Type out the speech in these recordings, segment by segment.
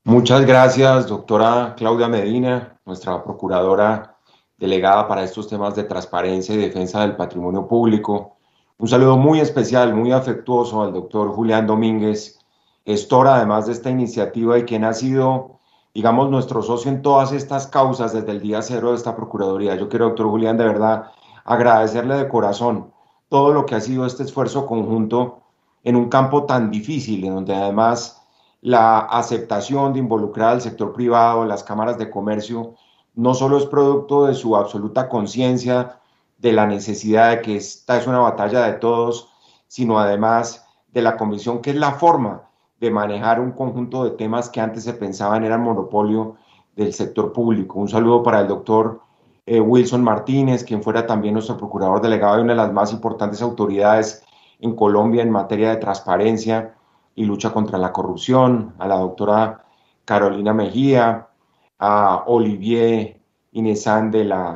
Muchas gracias, doctora Claudia Medina, nuestra procuradora delegada para estos temas de transparencia y defensa del patrimonio público. Un saludo muy especial, muy afectuoso al doctor Julián Domínguez, gestor además de esta iniciativa y quien ha sido, digamos, nuestro socio en todas estas causas desde el día cero de esta Procuraduría. Yo quiero, doctor Julián, de verdad agradecerle de corazón todo lo que ha sido este esfuerzo conjunto en un campo tan difícil, en donde además la aceptación de involucrar al sector privado, las cámaras de comercio, no solo es producto de su absoluta conciencia de la necesidad de que esta es una batalla de todos, sino además de la convicción que es la forma de manejar un conjunto de temas que antes se pensaban eran monopolio del sector público. Un saludo para el doctor Wilson Martínez, quien fuera también nuestro procurador delegado y una de las más importantes autoridades en Colombia en materia de transparencia y lucha contra la corrupción, a la doctora Carolina Mejía, a Olivier Inesan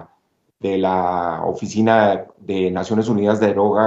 de la Oficina de Naciones Unidas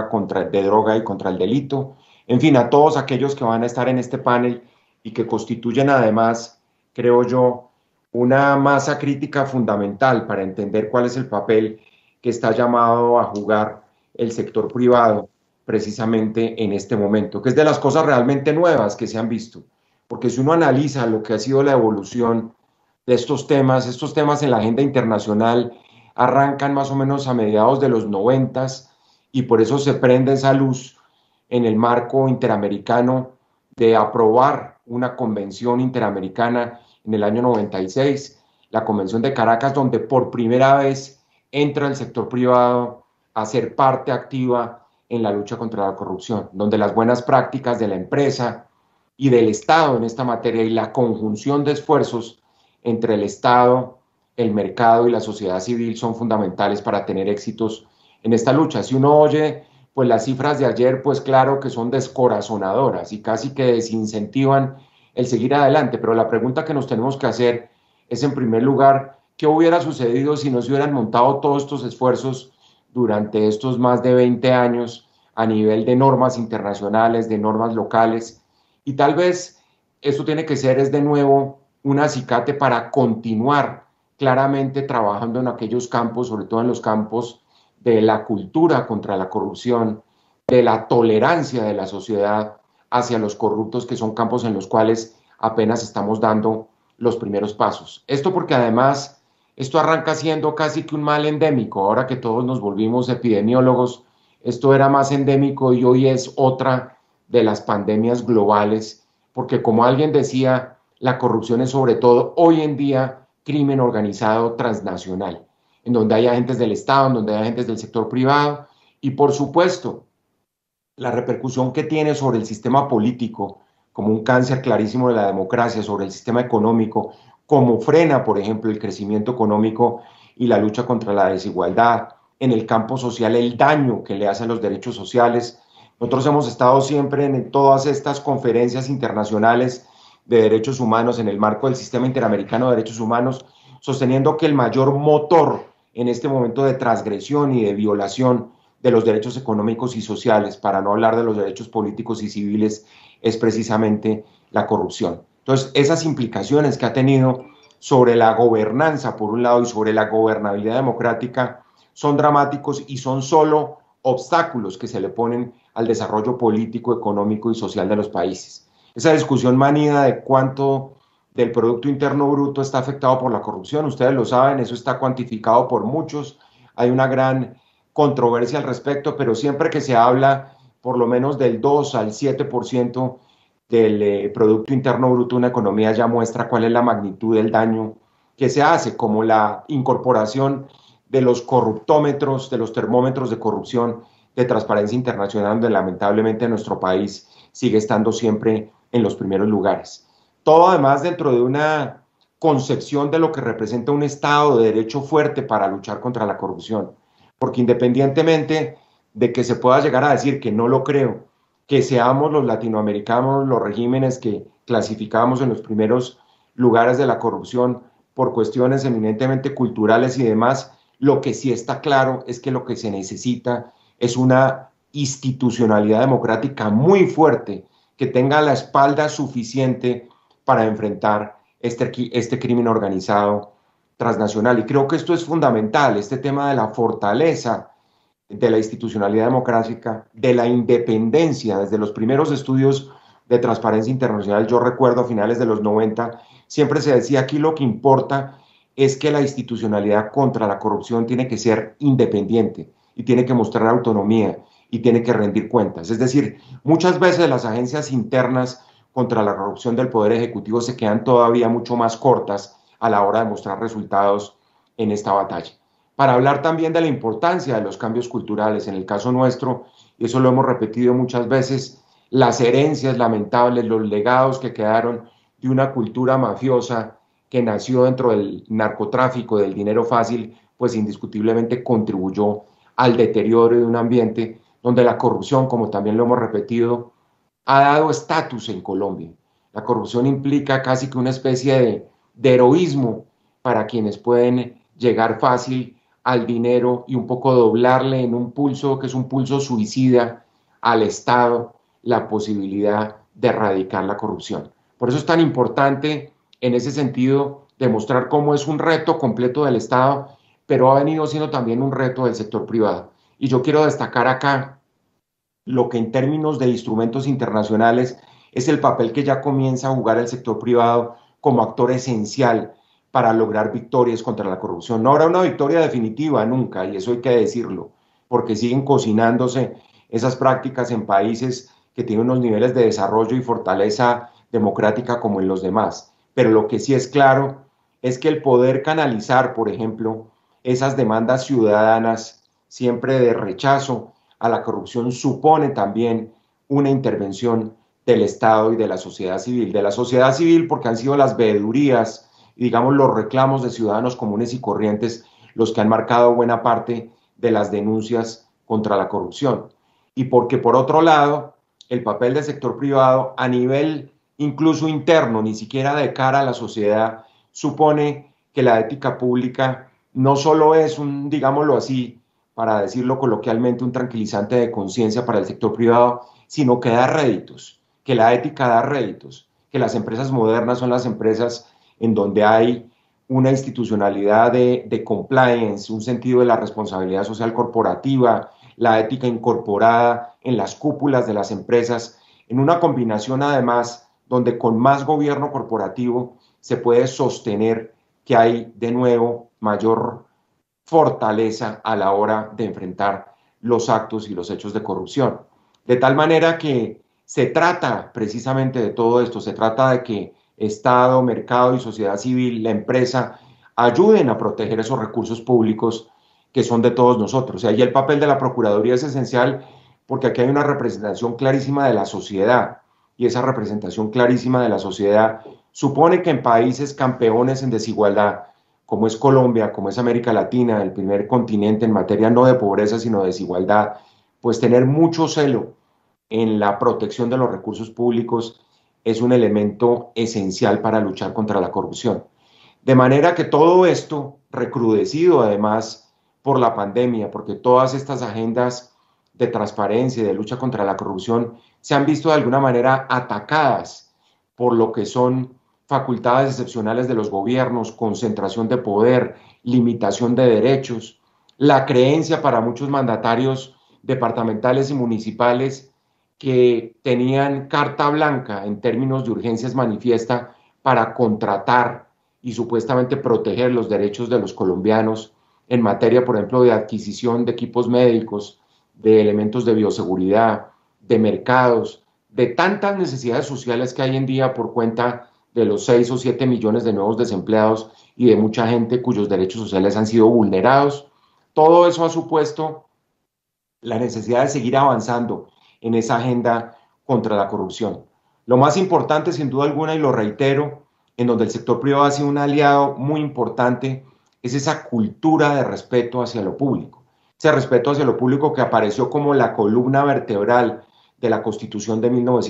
de Droga y contra el Delito, en fin, a todos aquellos que van a estar en este panel y que constituyen además, creo yo, una masa crítica fundamental para entender cuál es el papel que está llamado a jugar el sector privado precisamente en este momento, que es de las cosas realmente nuevas que se han visto. Porque si uno analiza lo que ha sido la evolución de estos temas en la agenda internacional arrancan más o menos a mediados de los 90 y por eso se prende esa luz en el marco interamericano de aprobar una convención interamericana en el año 96, la Convención de Caracas, donde por primera vez entra el sector privado a ser parte activa en la lucha contra la corrupción, donde las buenas prácticas de la empresa y del Estado en esta materia y la conjunción de esfuerzos entre el Estado, el mercado y la sociedad civil son fundamentales para tener éxitos en esta lucha. Si uno oye pues las cifras de ayer, pues claro que son descorazonadoras y casi que desincentivan el seguir adelante, pero la pregunta que nos tenemos que hacer es en primer lugar, ¿qué hubiera sucedido si no se hubieran montado todos estos esfuerzos durante estos más de 20 años a nivel de normas internacionales, de normas locales? Y tal vez esto tiene que ser, es de nuevo, un acicate para continuar claramente trabajando en aquellos campos, sobre todo en los campos de la cultura contra la corrupción, de la tolerancia de la sociedad hacia los corruptos, que son campos en los cuales apenas estamos dando los primeros pasos. Esto porque además esto arranca siendo casi que un mal endémico, ahora que todos nos volvimos epidemiólogos, esto era más endémico y hoy es otra de las pandemias globales, porque como alguien decía, la corrupción es sobre todo hoy en día crimen organizado transnacional, en donde hay agentes del Estado, en donde hay agentes del sector privado y por supuesto la repercusión que tiene sobre el sistema político como un cáncer clarísimo de la democracia, sobre el sistema económico, como frena, por ejemplo, el crecimiento económico y la lucha contra la desigualdad, en el campo social, el daño que le hacen los derechos sociales. Nosotros hemos estado siempre en todas estas conferencias internacionales de derechos humanos en el marco del Sistema Interamericano de Derechos Humanos, sosteniendo que el mayor motor en este momento de transgresión y de violación de los derechos económicos y sociales, para no hablar de los derechos políticos y civiles, es precisamente la corrupción. Entonces, esas implicaciones que ha tenido sobre la gobernanza, por un lado, y sobre la gobernabilidad democrática, son dramáticos y son solo obstáculos que se le ponen al desarrollo político, económico y social de los países. Esa discusión manida de cuánto del Producto Interno Bruto está afectado por la corrupción, ustedes lo saben, eso está cuantificado por muchos, hay una gran controversia al respecto, pero siempre que se habla por lo menos del 2 al 7% del Producto Interno Bruto de una economía ya muestra cuál es la magnitud del daño que se hace, como la incorporación de los corruptómetros, de los termómetros de corrupción de Transparencia Internacional, donde lamentablemente nuestro país sigue estando siempre en los primeros lugares. Todo además dentro de una concepción de lo que representa un Estado de Derecho fuerte para luchar contra la corrupción. Porque independientemente de que se pueda llegar a decir, que no lo creo, que seamos los latinoamericanos los regímenes que clasificamos en los primeros lugares de la corrupción por cuestiones eminentemente culturales y demás, lo que sí está claro es que lo que se necesita es una institucionalidad democrática muy fuerte que tenga la espalda suficiente para enfrentar este crimen organizado transnacional. Y creo que esto es fundamental, este tema de la fortaleza de la institucionalidad democrática, de la independencia. Desde los primeros estudios de transparencia internacional, yo recuerdo a finales de los 90, siempre se decía aquí lo que importa es que la institucionalidad contra la corrupción tiene que ser independiente y tiene que mostrar autonomía y tiene que rendir cuentas. Es decir, muchas veces las agencias internas contra la corrupción del Poder Ejecutivo se quedan todavía mucho más cortas a la hora de mostrar resultados en esta batalla. Para hablar también de la importancia de los cambios culturales, en el caso nuestro, y eso lo hemos repetido muchas veces, las herencias lamentables, los legados que quedaron de una cultura mafiosa que nació dentro del narcotráfico, del dinero fácil, pues indiscutiblemente contribuyó al deterioro de un ambiente donde la corrupción, como también lo hemos repetido, ha dado estatus en Colombia. La corrupción implica casi que una especie de heroísmo para quienes pueden llegar fácil al dinero y un poco doblarle en un pulso que es un pulso suicida al Estado la posibilidad de erradicar la corrupción. Por eso es tan importante en ese sentido demostrar cómo es un reto completo del Estado, pero ha venido siendo también un reto del sector privado. Y yo quiero destacar acá lo que en términos de instrumentos internacionales es el papel que ya comienza a jugar el sector privado como actor esencial para lograr victorias contra la corrupción. No habrá una victoria definitiva nunca, y eso hay que decirlo, porque siguen cocinándose esas prácticas en países que tienen unos niveles de desarrollo y fortaleza democrática como en los demás. Pero lo que sí es claro es que el poder canalizar, por ejemplo, esas demandas ciudadanas siempre de rechazo a la corrupción supone también una intervención del Estado y de la sociedad civil. De la sociedad civil porque han sido las veedurías y digamos los reclamos de ciudadanos comunes y corrientes los que han marcado buena parte de las denuncias contra la corrupción. Y porque por otro lado, el papel del sector privado a nivel incluso interno, ni siquiera de cara a la sociedad, supone que la ética pública no solo es un, digámoslo así, para decirlo coloquialmente, un tranquilizante de conciencia para el sector privado, sino que da réditos, que la ética da réditos, que las empresas modernas son las empresas en donde hay una institucionalidad de compliance, un sentido de la responsabilidad social corporativa, la ética incorporada en las cúpulas de las empresas, en una combinación además donde con más gobierno corporativo se puede sostener que hay de nuevo mayor fortaleza a la hora de enfrentar los actos y los hechos de corrupción. De tal manera que se trata precisamente de todo esto, se trata de que Estado, mercado y sociedad civil, la empresa, ayuden a proteger esos recursos públicos que son de todos nosotros. Y ahí el papel de la Procuraduría es esencial porque aquí hay una representación clarísima de la sociedad y esa representación clarísima de la sociedad supone que en países campeones en desigualdad, como es Colombia, como es América Latina, el primer continente en materia no de pobreza, sino de desigualdad, pues tener mucho celo en la protección de los recursos públicos es un elemento esencial para luchar contra la corrupción. De manera que todo esto, recrudecido además por la pandemia, porque todas estas agendas de transparencia y de lucha contra la corrupción se han visto de alguna manera atacadas por lo que son facultades excepcionales de los gobiernos, concentración de poder, limitación de derechos, la creencia para muchos mandatarios departamentales y municipales que tenían carta blanca en términos de urgencias manifiesta para contratar y supuestamente proteger los derechos de los colombianos en materia, por ejemplo, de adquisición de equipos médicos, de elementos de bioseguridad, de mercados, de tantas necesidades sociales que hay en día por cuenta de los 6 o 7 millones de nuevos desempleados y de mucha gente cuyos derechos sociales han sido vulnerados. Todo eso ha supuesto la necesidad de seguir avanzando en esa agenda contra la corrupción. Lo más importante, sin duda alguna, y lo reitero, en donde el sector privado ha sido un aliado muy importante, es esa cultura de respeto hacia lo público. Ese respeto hacia lo público que apareció como la columna vertebral de la Constitución de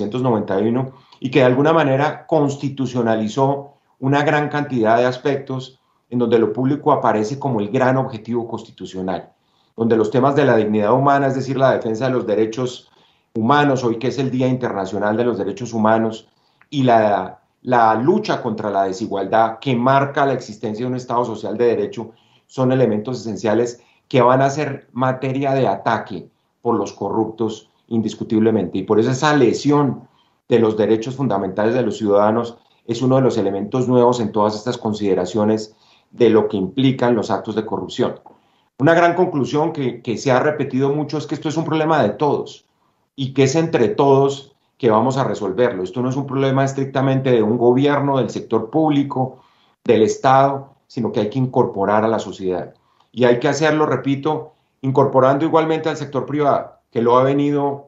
1991 y que de alguna manera constitucionalizó una gran cantidad de aspectos en donde lo público aparece como el gran objetivo constitucional, donde los temas de la dignidad humana, es decir, la defensa de los derechos humanos, hoy que es el Día Internacional de los Derechos Humanos, y la la lucha contra la desigualdad que marca la existencia de un Estado social de derecho son elementos esenciales que van a ser materia de ataque por los corruptos indiscutiblemente. Y por eso esa lesión de los derechos fundamentales de los ciudadanos es uno de los elementos nuevos en todas estas consideraciones de lo que implican los actos de corrupción. Una gran conclusión que se ha repetido mucho es que esto es un problema de todos y que es entre todos que vamos a resolverlo. Esto no es un problema estrictamente de un gobierno, del sector público, del Estado, sino que hay que incorporar a la sociedad. Y hay que hacerlo, repito, incorporando igualmente al sector privado, que lo ha venido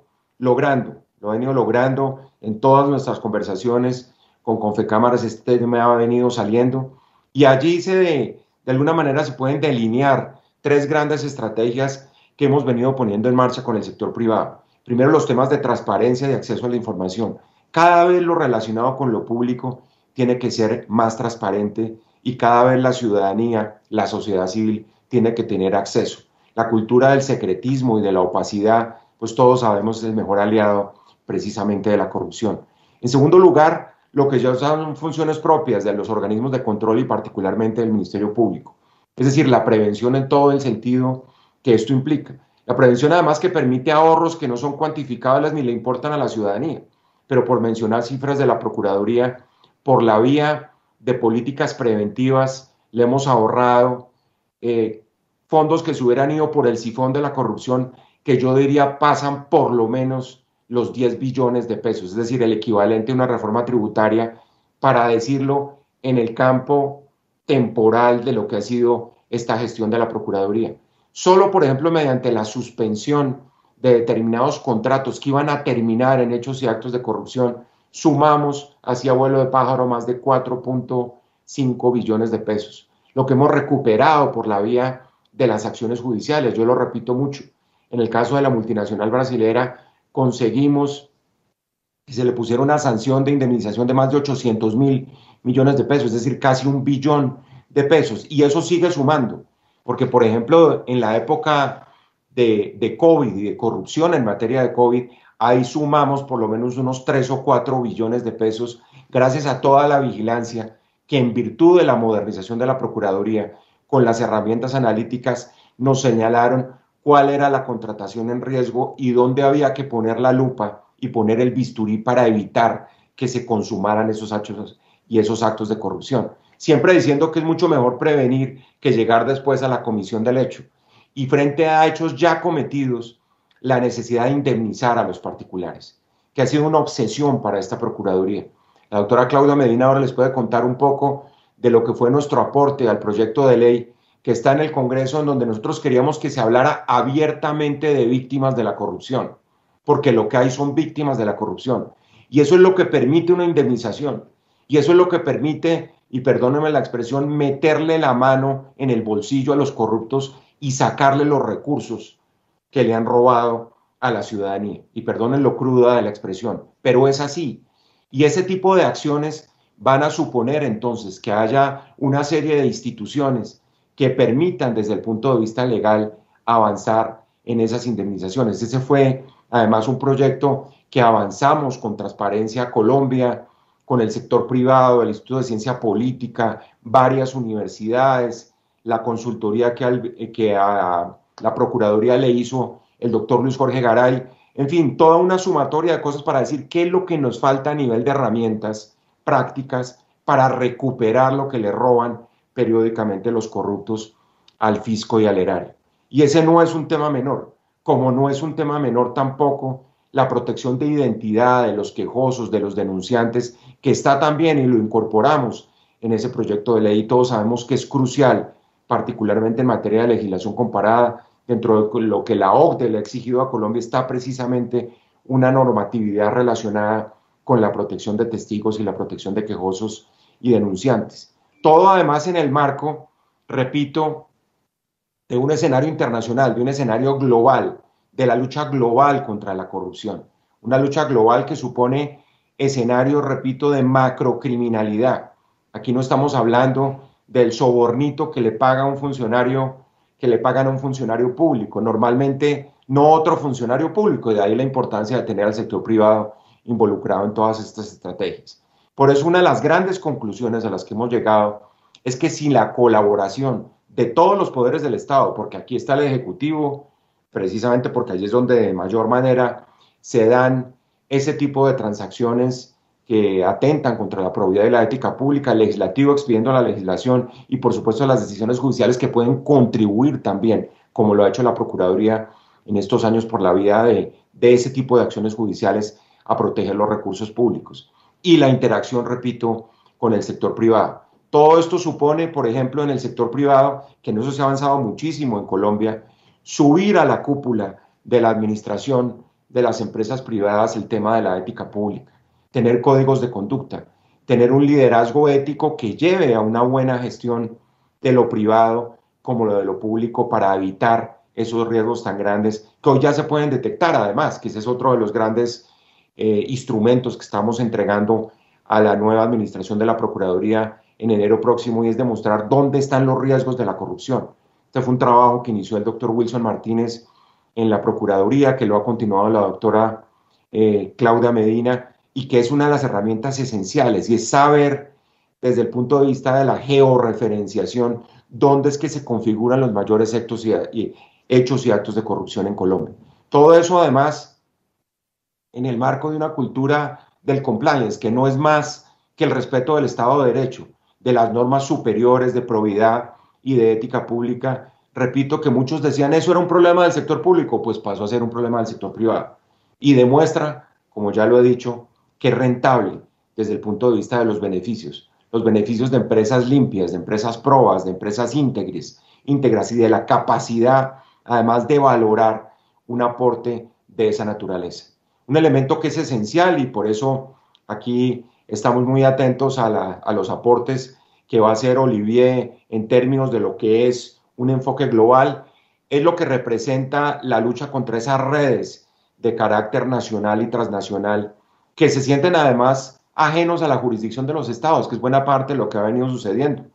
logrando en todas nuestras conversaciones con Confecámaras. Este tema ha venido saliendo y allí de alguna manera se pueden delinear tres grandes estrategias que hemos venido poniendo en marcha con el sector privado. Primero, los temas de transparencia y acceso a la información. Cada vez lo relacionado con lo público tiene que ser más transparente y cada vez la ciudadanía, la sociedad civil, tiene que tener acceso. La cultura del secretismo y de la opacidad, pues todos sabemos es el mejor aliado precisamente de la corrupción. En segundo lugar, lo que ya son funciones propias de los organismos de control y particularmente del Ministerio Público. Es decir, la prevención en todo el sentido que esto implica. La prevención además que permite ahorros que no son cuantificables ni le importan a la ciudadanía, pero por mencionar cifras de la Procuraduría, por la vía de políticas preventivas le hemos ahorrado fondos que se hubieran ido por el sifón de la corrupción, que yo diría pasan por lo menos los 10 billones de pesos, es decir, el equivalente a una reforma tributaria, para decirlo en el campo temporal de lo que ha sido esta gestión de la Procuraduría. Solo, por ejemplo, mediante la suspensión de determinados contratos que iban a terminar en hechos y actos de corrupción, sumamos hacia vuelo de pájaro más de 4.5 billones de pesos. Lo que hemos recuperado por la vía de las acciones judiciales, yo lo repito mucho. En el caso de la multinacional brasilera, conseguimos que se le pusiera una sanción de indemnización de más de 800.000 millones de pesos, es decir, casi 1 billón de pesos. Y eso sigue sumando, porque, por ejemplo, en la época de COVID y de corrupción en materia de COVID, ahí sumamos por lo menos unos 3 o 4 billones de pesos, gracias a toda la vigilancia que en virtud de la modernización de la Procuraduría, con las herramientas analíticas, nos señalaron cuál era la contratación en riesgo y dónde había que poner la lupa y poner el bisturí para evitar que se consumaran esos actos y esos actos de corrupción. Siempre diciendo que es mucho mejor prevenir que llegar después a la comisión del hecho. Y frente a hechos ya cometidos, la necesidad de indemnizar a los particulares, que ha sido una obsesión para esta Procuraduría. La doctora Claudia Medina ahora les puede contar un poco de lo que fue nuestro aporte al proyecto de ley que está en el Congreso, en donde nosotros queríamos que se hablara abiertamente de víctimas de la corrupción, porque lo que hay son víctimas de la corrupción. Y eso es lo que permite una indemnización. Y eso es lo que permite, y perdónenme la expresión, meterle la mano en el bolsillo a los corruptos y sacarle los recursos que le han robado a la ciudadanía. Y perdonen lo cruda de la expresión, pero es así. Y ese tipo de acciones van a suponer entonces que haya una serie de instituciones que permitan desde el punto de vista legal avanzar en esas indemnizaciones. Ese fue además un proyecto que avanzamos con Transparencia Colombia, con el sector privado, el Instituto de Ciencia Política, varias universidades, la consultoría que a la Procuraduría le hizo el doctor Luis Jorge Garay, en fin, toda una sumatoria de cosas para decir qué es lo que nos falta a nivel de herramientas prácticas para recuperar lo que le roban periódicamente los corruptos al fisco y al erario. Y ese no es un tema menor, como no es un tema menor tampoco la protección de identidad de los quejosos, de los denunciantes, que está también y lo incorporamos en ese proyecto de ley y todos sabemos que es crucial, particularmente en materia de legislación comparada. Dentro de lo que la OCDE le ha exigido a Colombia está precisamente una normatividad relacionada con la protección de testigos y la protección de quejosos y denunciantes. Todo además en el marco, repito, de un escenario internacional, de un escenario global, de la lucha global contra la corrupción. Una lucha global que supone escenarios, repito, de macrocriminalidad. Aquí no estamos hablando del sobornito que le paga a un funcionario, que le pagan a un funcionario público, normalmente no otro funcionario público, y de ahí la importancia de tener al sector privado involucrado en todas estas estrategias. Por eso una de las grandes conclusiones a las que hemos llegado es que sin la colaboración de todos los poderes del Estado, porque aquí está el Ejecutivo, precisamente porque allí es donde de mayor manera se dan ese tipo de transacciones que atentan contra la probidad y la ética pública, el legislativo expidiendo la legislación y por supuesto las decisiones judiciales que pueden contribuir también, como lo ha hecho la Procuraduría en estos años por la vía de ese tipo de acciones judiciales a proteger los recursos públicos. Y la interacción, repito, con el sector privado. Todo esto supone, por ejemplo, en el sector privado, que en eso se ha avanzado muchísimo en Colombia, subir a la cúpula de la administración de las empresas privadas el tema de la ética pública, tener códigos de conducta, tener un liderazgo ético que lleve a una buena gestión de lo privado como lo de lo público para evitar esos riesgos tan grandes que hoy ya se pueden detectar además, que ese es otro de los grandes instrumentos que estamos entregando a la nueva administración de la Procuraduría en enero próximo y es demostrar dónde están los riesgos de la corrupción. Este fue un trabajo que inició el doctor Wilson Martínez en la Procuraduría, que lo ha continuado la doctora Claudia Medina y que es una de las herramientas esenciales y es saber desde el punto de vista de la georreferenciación dónde es que se configuran los mayores hechos y actos de corrupción en Colombia. Todo eso además en el marco de una cultura del compliance, que no es más que el respeto del Estado de Derecho, de las normas superiores de probidad y de ética pública. Repito que muchos decían eso era un problema del sector público, pues pasó a ser un problema del sector privado. Y demuestra, como ya lo he dicho, que es rentable desde el punto de vista de los beneficios de empresas limpias, de empresas probas, de empresas íntegras y de la capacidad, además de valorar un aporte de esa naturaleza. Un elemento que es esencial y por eso aquí estamos muy atentos a los aportes que va a hacer Olivier en términos de lo que es un enfoque global, es lo que representa la lucha contra esas redes de carácter nacional y transnacional que se sienten además ajenos a la jurisdicción de los estados, que es buena parte de lo que ha venido sucediendo.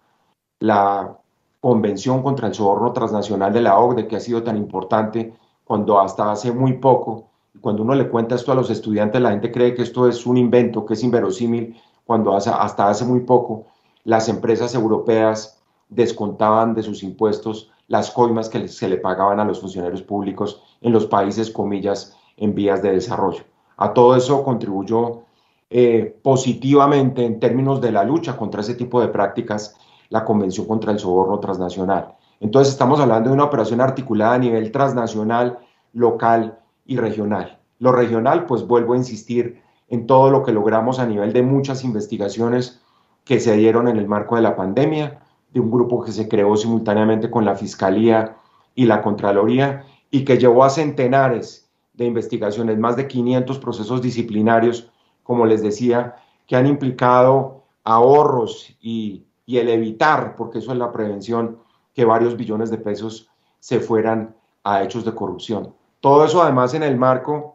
La Convención contra el Soborno Transnacional de la OCDE, que ha sido tan importante cuando hasta hace muy poco, cuando uno le cuenta esto a los estudiantes, la gente cree que esto es un invento, que es inverosímil, cuando hasta hace muy poco las empresas europeas descontaban de sus impuestos las coimas que se le pagaban a los funcionarios públicos en los países, comillas, en vías de desarrollo. A todo eso contribuyó positivamente en términos de la lucha contra ese tipo de prácticas la Convención contra el Soborno Transnacional. Entonces estamos hablando de una operación articulada a nivel transnacional, local y regional. Lo regional, pues vuelvo a insistir en todo lo que logramos a nivel de muchas investigaciones que se dieron en el marco de la pandemia, de un grupo que se creó simultáneamente con la Fiscalía y la Contraloría y que llevó a centenares de investigaciones, más de 500 procesos disciplinarios, como les decía, que han implicado ahorros y el evitar, porque eso es la prevención, que varios billones de pesos se fueran a hechos de corrupción. Todo eso además en el marco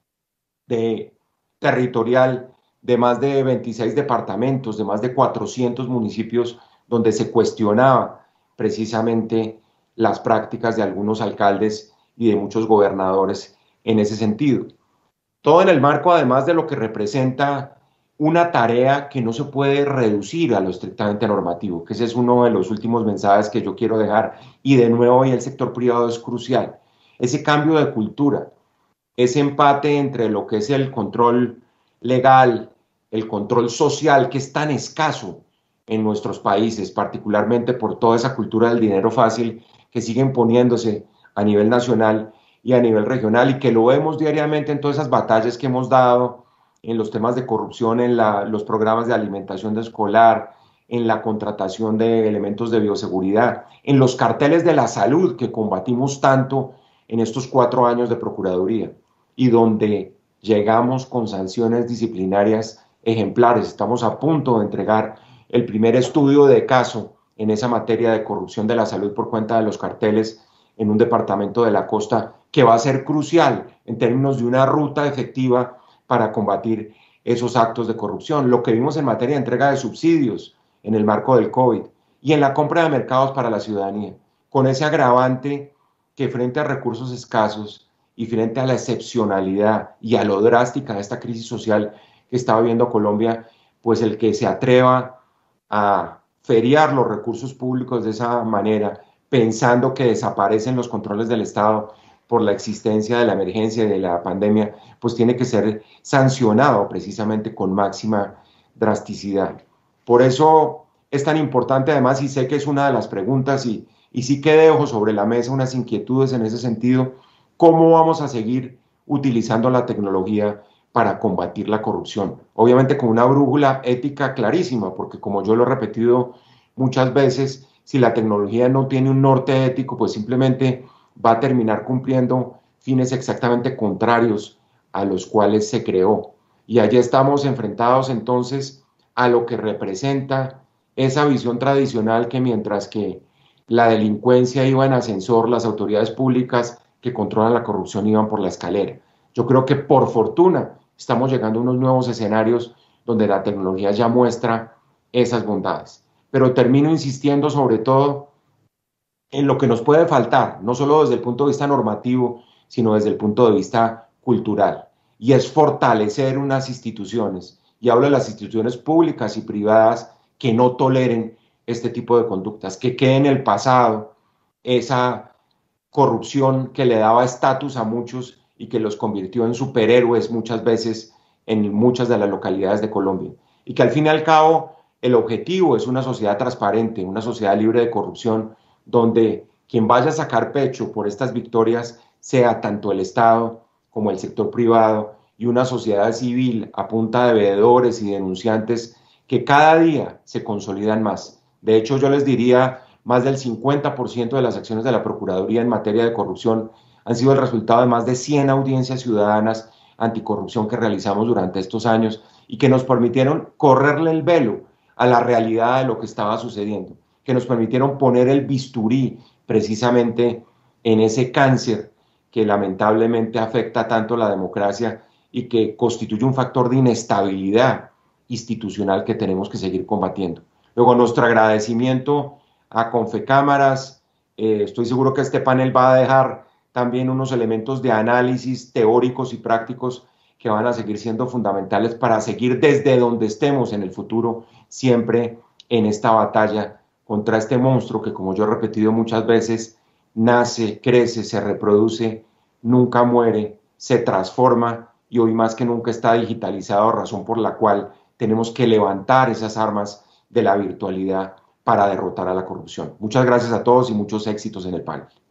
territorial de más de 26 departamentos, de más de 400 municipios, donde se cuestionaba precisamente las prácticas de algunos alcaldes y de muchos gobernadores en ese sentido. Todo en el marco además de lo que representa una tarea que no se puede reducir a lo estrictamente normativo, que ese es uno de los últimos mensajes que yo quiero dejar, y de nuevo hoy el sector privado es crucial. Ese cambio de cultura, ese empate entre lo que es el control legal, el control social, que es tan escaso en nuestros países, particularmente por toda esa cultura del dinero fácil que sigue imponiéndose a nivel nacional y a nivel regional, y que lo vemos diariamente en todas esas batallas que hemos dado en los temas de corrupción, en los programas de alimentación escolar, en la contratación de elementos de bioseguridad, en los carteles de la salud que combatimos tanto en estos 4 años de Procuraduría y donde llegamos con sanciones disciplinarias ejemplares. Estamos a punto de entregar el primer estudio de caso en esa materia de corrupción de la salud por cuenta de los carteles en un departamento de la costa que va a ser crucial en términos de una ruta efectiva para combatir esos actos de corrupción. Lo que vimos en materia de entrega de subsidios en el marco del COVID y en la compra de mercados para la ciudadanía, con ese agravante que frente a recursos escasos y frente a la excepcionalidad y a lo drástica de esta crisis social que está viviendo Colombia, pues el que se atreva a feriar los recursos públicos de esa manera, pensando que desaparecen los controles del Estado por la existencia de la emergencia y de la pandemia, pues tiene que ser sancionado precisamente con máxima drasticidad. Por eso es tan importante, además, y sé que es una de las preguntas, y sí que dejo sobre la mesa unas inquietudes en ese sentido, cómo vamos a seguir utilizando la tecnología para combatir la corrupción. Obviamente con una brújula ética clarísima, porque como yo lo he repetido muchas veces, si la tecnología no tiene un norte ético, pues simplemente va a terminar cumpliendo fines exactamente contrarios a los cuales se creó. Y allí estamos enfrentados entonces a lo que representa esa visión tradicional que mientras que la delincuencia iba en ascensor, las autoridades públicas que controlan la corrupción iban por la escalera. Yo creo que por fortuna estamos llegando a unos nuevos escenarios donde la tecnología ya muestra esas bondades. Pero termino insistiendo sobre todo en lo que nos puede faltar, no solo desde el punto de vista normativo, sino desde el punto de vista cultural, y es fortalecer unas instituciones, y hablo de las instituciones públicas y privadas que no toleren este tipo de conductas, que quede en el pasado esa corrupción que le daba estatus a muchos y que los convirtió en superhéroes muchas veces en muchas de las localidades de Colombia. Y que al fin y al cabo el objetivo es una sociedad transparente, una sociedad libre de corrupción, donde quien vaya a sacar pecho por estas victorias sea tanto el Estado como el sector privado y una sociedad civil a punta de veedores y denunciantes que cada día se consolidan más. De hecho, yo les diría, más del 50% de las acciones de la Procuraduría en materia de corrupción han sido el resultado de más de 100 audiencias ciudadanas anticorrupción que realizamos durante estos años y que nos permitieron correrle el velo a la realidad de lo que estaba sucediendo, que nos permitieron poner el bisturí precisamente en ese cáncer que lamentablemente afecta tanto la democracia y que constituye un factor de inestabilidad institucional que tenemos que seguir combatiendo. Luego, nuestro agradecimiento a Confecámaras. Estoy seguro que este panel va a dejar también unos elementos de análisis teóricos y prácticos que van a seguir siendo fundamentales para seguir desde donde estemos en el futuro, siempre en esta batalla contra este monstruo que, como yo he repetido muchas veces, nace, crece, se reproduce, nunca muere, se transforma y hoy más que nunca está digitalizado, razón por la cual tenemos que levantar esas armas de la virtualidad para derrotar a la corrupción. Muchas gracias a todos y muchos éxitos en el panel.